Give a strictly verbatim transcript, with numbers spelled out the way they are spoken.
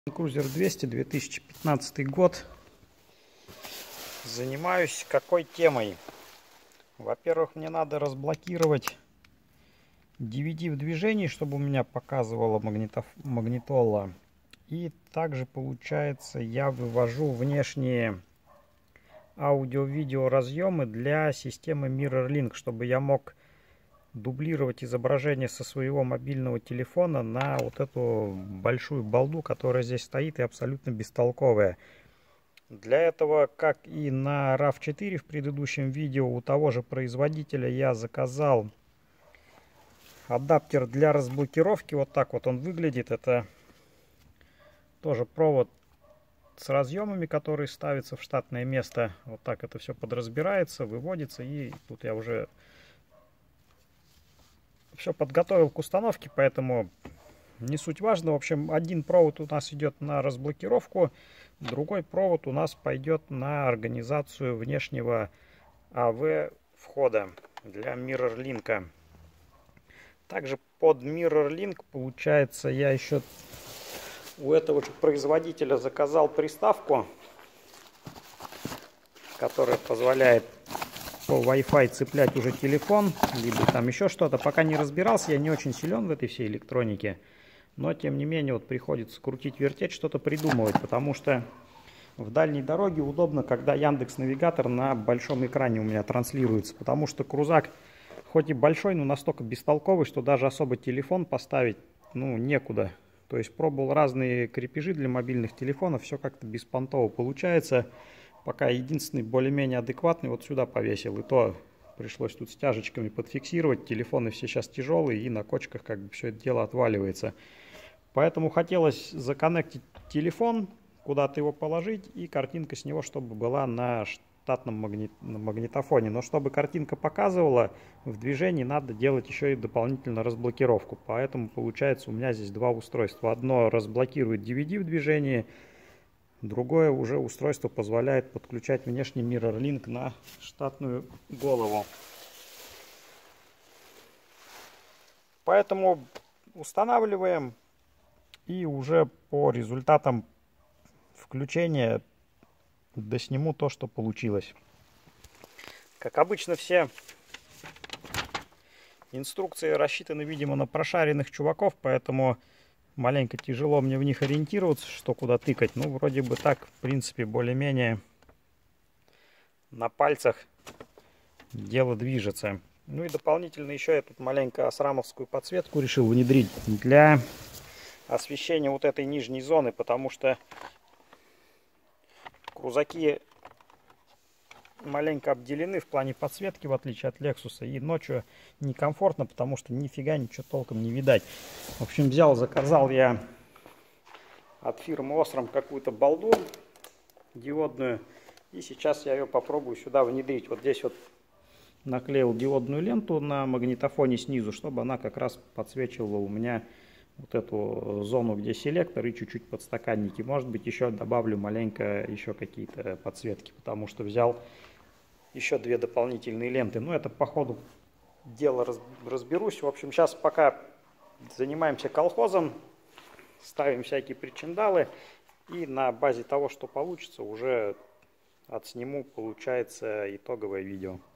Крузер двести, две тысячи пятнадцатый год. Занимаюсь какой темой? Во-первых, мне надо разблокировать ди ви ди в движении, чтобы у меня показывала магнитоф... магнитола. И также, получается, я вывожу внешние аудио-видео разъемы для системы MirrorLink, чтобы я мог дублировать изображение со своего мобильного телефона на вот эту большую балду, которая здесь стоит и абсолютно бестолковая. Для этого, как и на рав четыре в предыдущем видео, у того же производителя я заказал адаптер для разблокировки. Вот так вот он выглядит. Это тоже провод с разъемами, которые ставятся в штатное место. Вот так это все подразбирается, выводится. И тут я уже все подготовил к установке, поэтому не суть важно. В общем, один провод у нас идет на разблокировку, другой провод у нас пойдет на организацию внешнего эй ви входа для MirrorLink. Также под MirrorLink, получается, я еще у этого же производителя заказал приставку, которая позволяет по Wi-Fi цеплять уже телефон, либо там еще что-то. Пока не разбирался, я не очень силен в этой всей электронике. Но, тем не менее, вот приходится крутить, вертеть, что-то придумывать, потому что в дальней дороге удобно, когда Яндекс.Навигатор на большом экране у меня транслируется, потому что крузак хоть и большой, но настолько бестолковый, что даже особо телефон поставить, ну, некуда. То есть пробовал разные крепежи для мобильных телефонов, все как-то беспонтово получается. Пока единственный более-менее адекватный вот сюда повесил, и то пришлось тут стяжечками подфиксировать. Телефоны все сейчас тяжелые, и на кочках как бы все это дело отваливается. Поэтому хотелось законнектить телефон, куда-то его положить, и картинка с него, чтобы была на штатном магнит... на магнитофоне. Но чтобы картинка показывала в движении, надо делать еще и дополнительно разблокировку. Поэтому получается у меня здесь два устройства. Одно разблокирует ди ви ди в движении, другое уже устройство позволяет подключать внешний MirrorLink на штатную голову. Поэтому устанавливаем, и уже по результатам включения досниму то, что получилось. Как обычно, все инструкции рассчитаны, видимо, на прошаренных чуваков, поэтому маленько тяжело мне в них ориентироваться, что куда тыкать. Ну, вроде бы так, в принципе, более-менее на пальцах дело движется. Ну и дополнительно еще я тут маленько осрамовскую подсветку решил внедрить для освещения вот этой нижней зоны, потому что крузаки маленько обделены в плане подсветки, в отличие от Lexus, и ночью некомфортно, потому что нифига ничего толком не видать. В общем, взял, заказал я от фирмы Osram какую-то балду диодную, и сейчас я ее попробую сюда внедрить. Вот здесь вот наклеил диодную ленту на магнитофоне снизу, чтобы она как раз подсвечивала у меня вот эту зону, где селектор, и чуть-чуть подстаканники. Может быть, еще добавлю маленько еще какие-то подсветки, потому что взял еще две дополнительные ленты. Но это по ходу дела разберусь. В общем, сейчас пока занимаемся колхозом, ставим всякие причиндалы, и на базе того, что получится, уже отсниму, получается, итоговое видео.